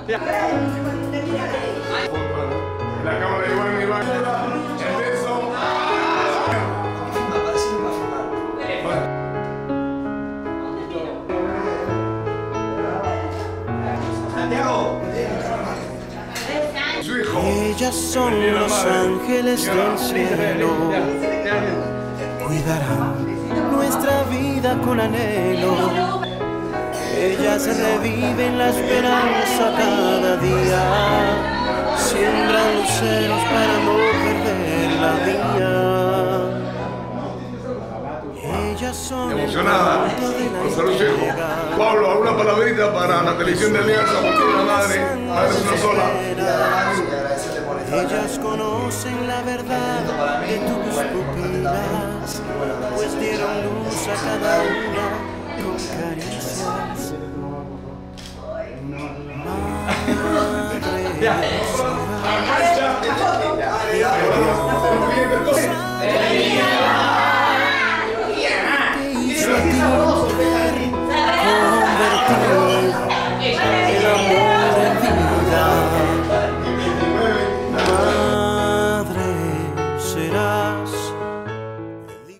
La cámara igual en mi baño. El beso. Su hijo. Ellas son los ángeles del cielo, cuidarán nuestra vida con anhelo. Ellas reviven la esperanza cada día, siembran luceros para no perder la vía. Ellas son Emocionada por ser su hijo. Pablo, ¿alguna palabrita para la televisión de Alianza? Porque una madre es una sola. Ellas conocen la verdad de tus pupilas, pues dieron luz a cada una con caricias. Madre